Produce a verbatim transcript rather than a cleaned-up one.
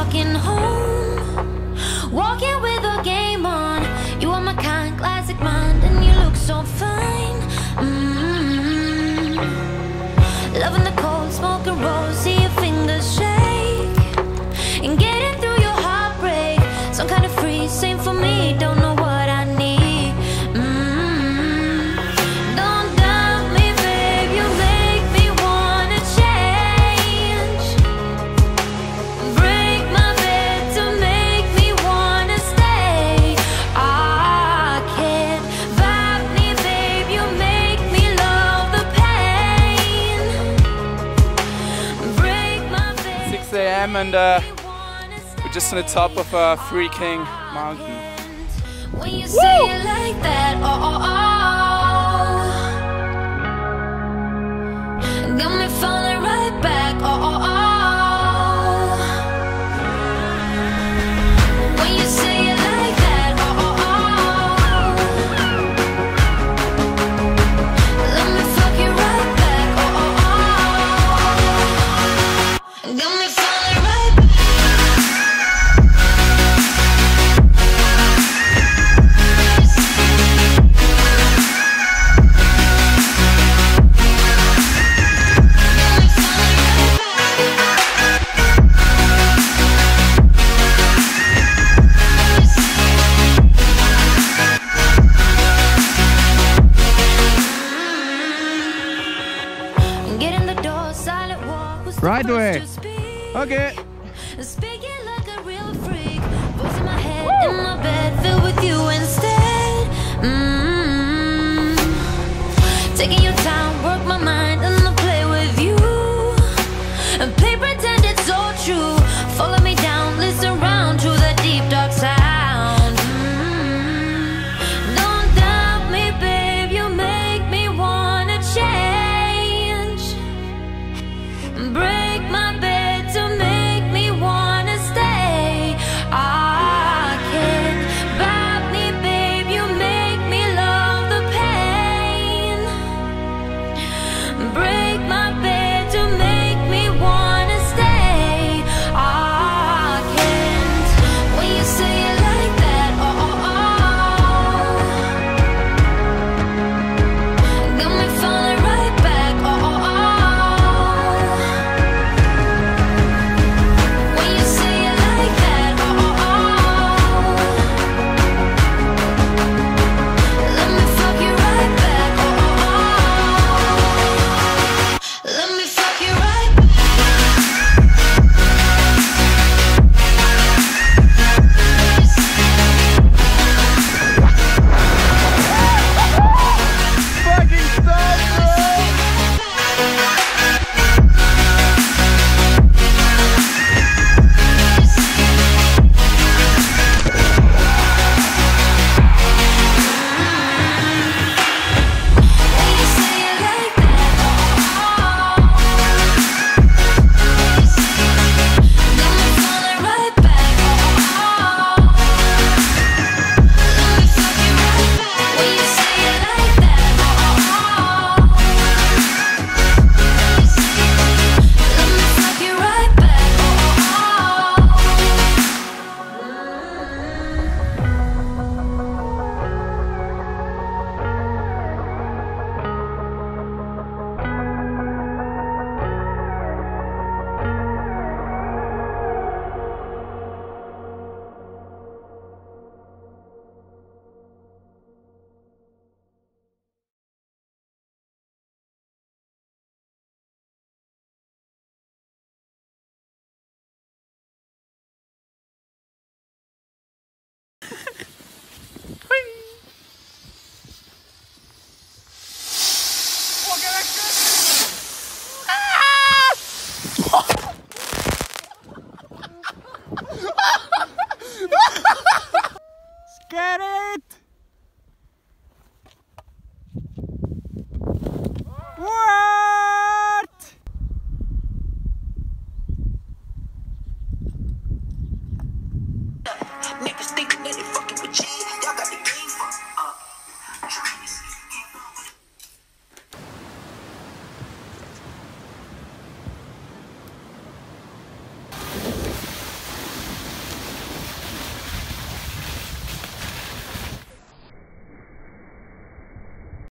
walking home, walking with a game on. You are my kind, classic mind, and you look so fine. Mm-hmm. Loving the cold, smoking rose, see your fingers shake, and getting through your heartbreak. Some kind of free, same for me, don't know what I need. Mm-hmm. Don't doubt me, babe, you make me wanna change. Break my bed to make me wanna stay. I can't vibe me, babe, you make me love the pain. Break my bed. six A M and uh, we're just on the top of a freaking mountain. When you say it like that, oh, oh, oh, got me falling right back, oh, oh, oh. When you say it like that, oh, oh, oh, let me fuck you right back, oh, oh, oh. Got me falling right back. Right way. Okay. Speaking like a real freak, voice in my head, in my bed, filled with you instead. Mm-hmm. Taking your time, work my mind, and I'll play with you. And play pretend it's so true. Follow me down, listen round to the deep dark sound. Mm-hmm. Don't doubt me, babe, you make me wanna change. Break my bed to make me wanna stay. I can't vibe me, babe, you make me love the pain. Break my bed to make me wanna stay. I can't. When you say it like that, oh, oh, oh, got me falling right back, oh, oh, oh. Åka växeln!